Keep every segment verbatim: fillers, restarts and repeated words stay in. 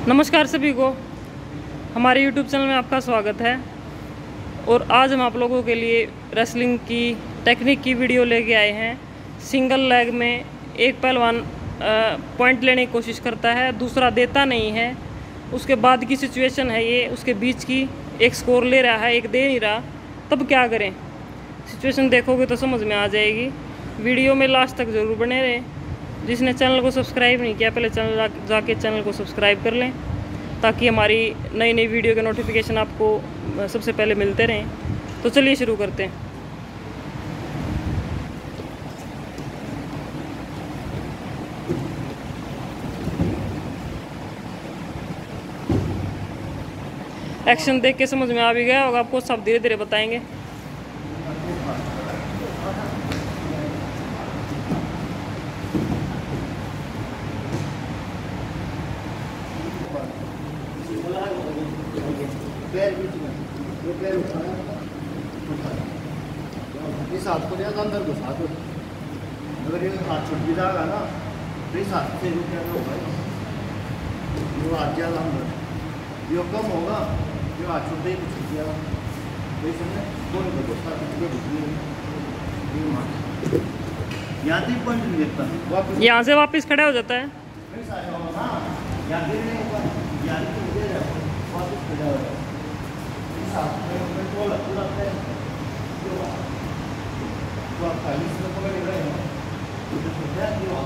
नमस्कार सभी को, हमारे यूट्यूब चैनल में आपका स्वागत है। और आज हम आप लोगों के लिए रेसलिंग की टेक्निक की वीडियो लेके आए हैं। सिंगल लेग में एक पहलवान पॉइंट लेने की कोशिश करता है, दूसरा देता नहीं है। उसके बाद की सिचुएशन है ये, उसके बीच की, एक स्कोर ले रहा है, एक दे नहीं रहा, तब क्या करें। सिचुएशन देखोगे तो समझ में आ जाएगी। वीडियो में लास्ट तक ज़रूर बने रहें। जिसने चैनल को सब्सक्राइब नहीं किया, पहले चैनल जाके चैनल को सब्सक्राइब कर लें, ताकि हमारी नई नई वीडियो के नोटिफिकेशन आपको सबसे पहले मिलते रहें। तो चलिए शुरू करते हैं। एक्शन देख के समझ में आ भी गया होगा आपको, सब धीरे धीरे बताएंगे। पैर बीच में, ये पैर उठाया, उठाया, इस हाथ को ज़्यादा अंदर घुसा दो। अगर ये हाथ छूट भी जाएगा ना तो इस हाथ से क्या होगा, जो हाथ ज़्यादा अंदर, जो कम होगा, जो हाथ छूटते ही छूट जाएगा। तो इसमें कौन को घुसा यहाँ से पॉइंट नहीं देता, यहाँ से वापस खड़ा हो जाता है। यहाँ गिरने ऊपर यहाँ वापस खड़ा हो जाता है। कंट्रोल पूरा है जो तो आप खाली से पकड़ रहे हो तो क्या किया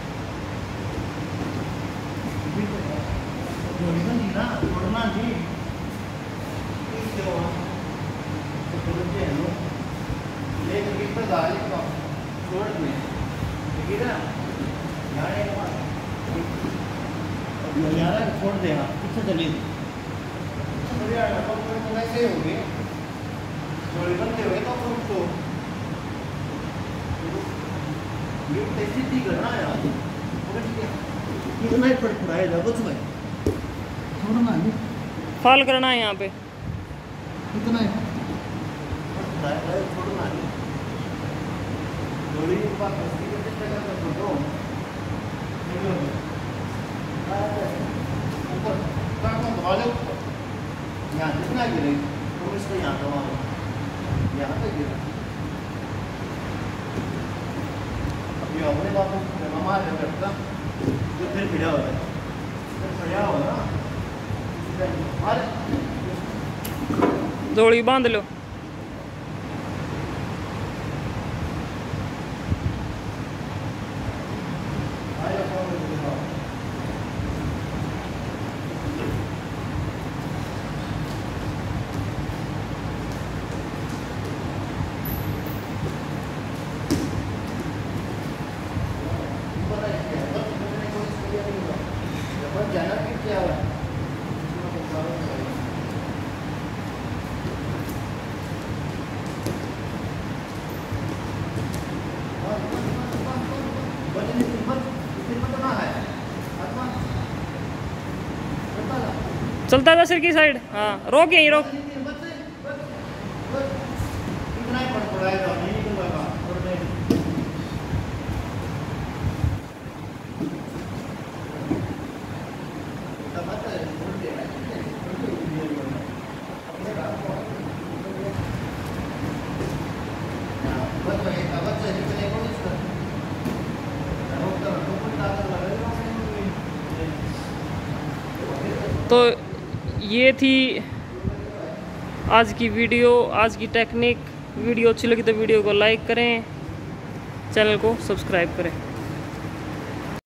छोड़ना नहीं ना, छोड़ना नहीं इस जो तो छोड़ते हैं लोग, लेकिन कितना गाली का छोड़ में ठीक है ना, यहाँ अब यार छोड़ दे, हाँ कितना चलिए ऐसे होंगे थोड़ी बनते हुए तो तो ये स्थिति करना है यार, कितना ही फड़फड़ाएगा कुछ में छोड़ना नहीं, फॉल करना है यहाँ पे, कितना ही फड़फड़ाएगा छोड़ना नहीं। थोड़ी ऊपर कस्ती के चक्कर में छोड़ो ऊपर काम दबा लो, यहाँ जितना गिरे तो इसको यहाँ दबा लो, यहाँ पे गिरा। अब ये अपने बाप को मार करता जो फिर खड़ा हो जाए, फिर खड़ा हो ना मार जोड़ी बांध लो। चलता था सिर की साइड, हाँ रोक, यहीं रोक। तो ये थी आज की वीडियो, आज की टेक्निक। वीडियो अच्छी लगी तो वीडियो को लाइक करें, चैनल को सब्सक्राइब करें।